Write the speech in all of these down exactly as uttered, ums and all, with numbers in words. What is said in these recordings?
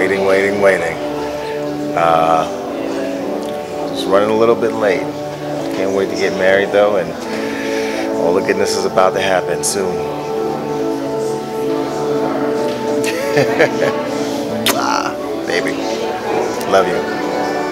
waiting, waiting, waiting. Uh, just running a little bit late. Can't wait to get married though, and all the goodness is about to happen soon. Ah, baby, love you.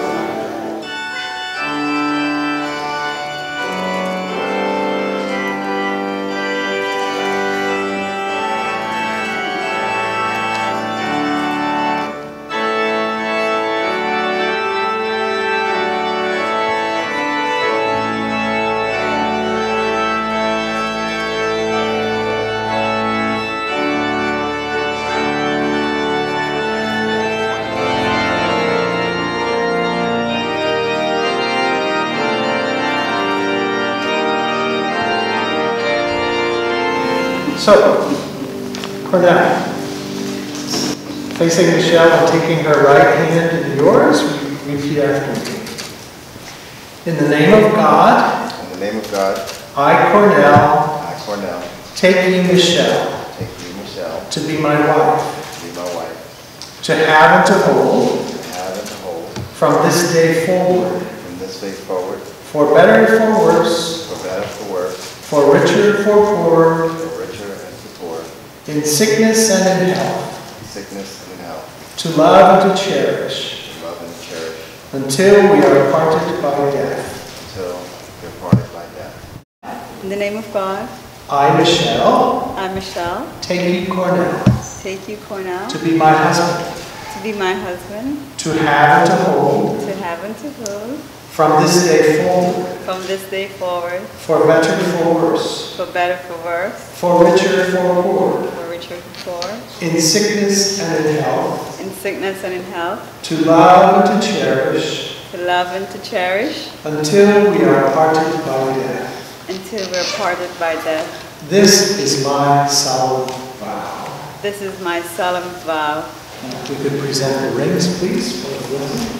So, Cornell, facing Michelle and taking her right hand in yours, repeat after me. In the name of God, In the name of God, I, Cornell, I, Cornell, take you, Michelle, take you, Michelle, to be my wife, to be my wife, to have and to hold, to have and to hold, from this day forward, from this day forward, for better, for worse, for better, for worse, for richer, for poorer, for richer and for poor, in sickness and in health, in sickness and in health, to love and to cherish, to love and to cherish, until we are parted by death. until we are parted by death. In the name of God, I, Michelle, I, Michelle, take you, Cornell, take you, Cornell, to be my husband, to be my husband, to have and to hold, to have and to hold, from this day forward, from this day forward, for better, for worse, for better, for worse, for richer, for poorer, for richer, for poor, in sickness and in health, in sickness and in health, to love and to cherish, to love and to cherish, until we are parted by death. until we're parted by death. This is my solemn vow. This is my solemn vow. If we could present the rings, please, for the blessing.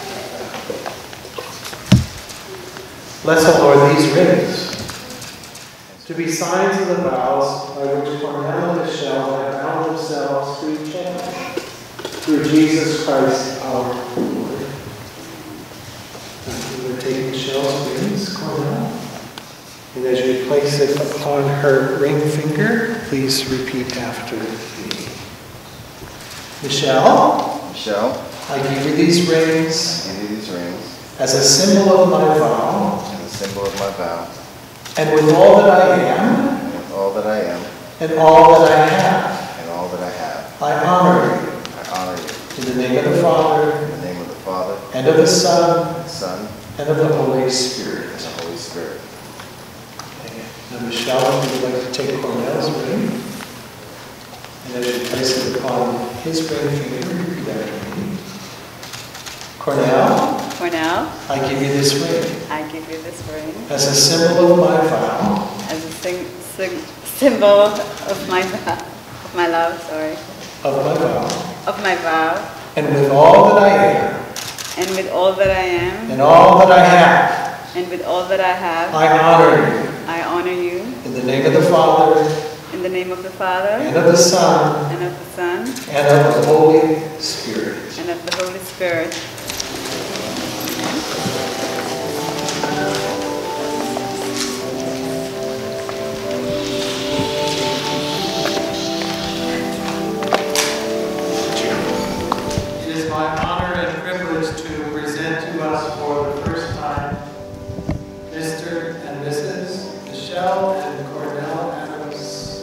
Bless, O Lord, these rings, to be signs of the vows by which Cornell and Michelle have bound themselves to each other, through Jesus Christ our Lord. And we will take Michelle's rings, Cornell, and as you place it upon her ring finger, please repeat after me. Michelle, Michelle, I give you these rings I give you these rings as a symbol of my vow, as a symbol of my vow, and with all that I am, and with all that I am, and all that I have, and all that I have, I honor you. I honor you. In the name of the Father, In the name of the Father, and of the Son, and the Son, and of the Holy Spirit. and the Holy Spirit. Now, Michelle, if you would like to take Cornell's ring, and as you place it upon his ring finger, repeat after me. Cornell, Cornell, I give you this ring I give you this ring as a symbol of my vow, as a sing, sing, symbol of my vow, of my love, sorry, of my vow, of my vow, and with all that I am, and with all that I am, and all that I have, and with all that I have, I honor you. I honor you. In the name of the Father, In the name of the Father, and of the Son, and of the Son, and of the Holy Spirit. and of the Holy Spirit. It is my honor and privilege to present to us for the first time Mister and Missus Michelle and Cornell Adams.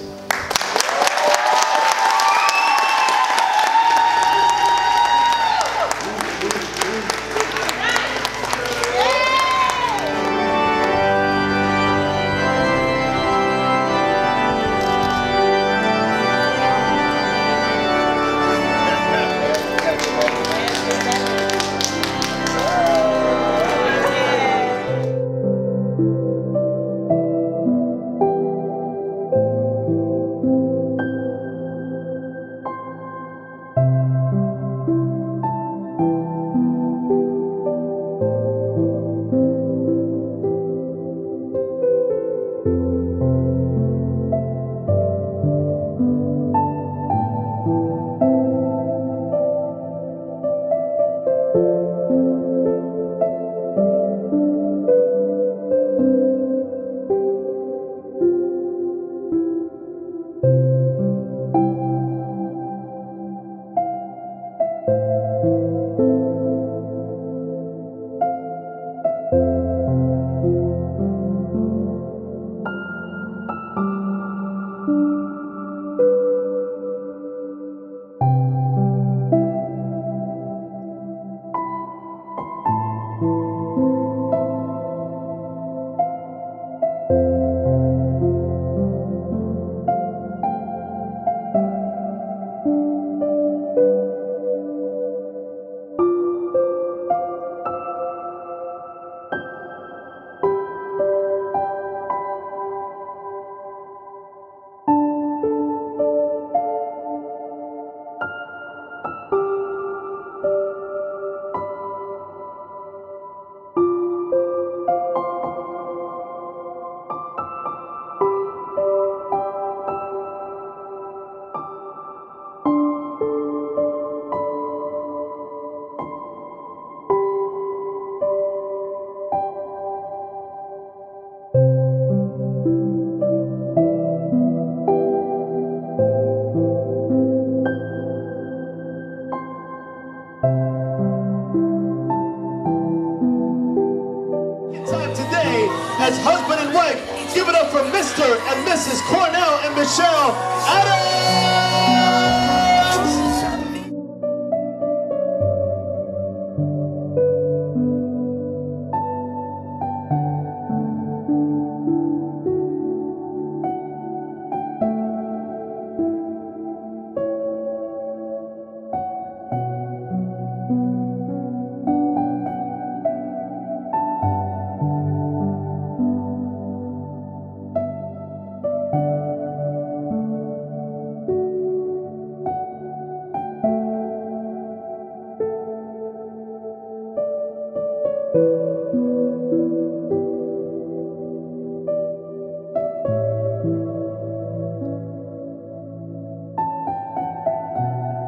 as husband and wife. Give it up for Mister and Missus Cornell and Michelle Adams!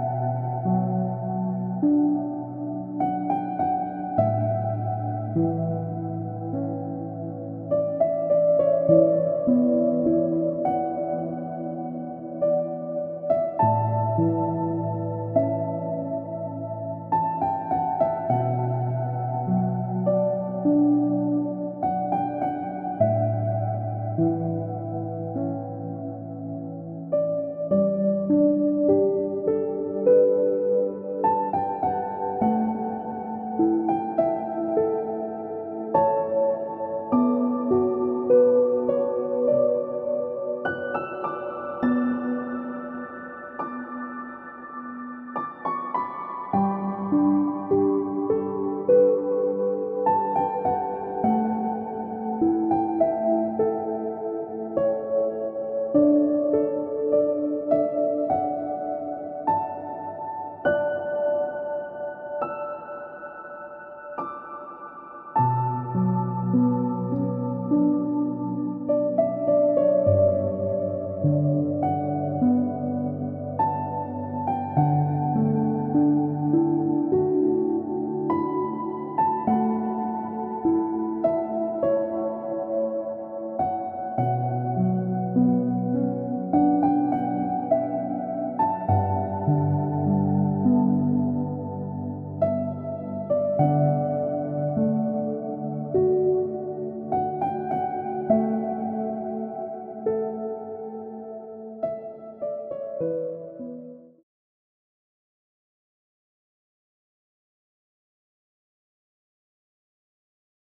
Thank you.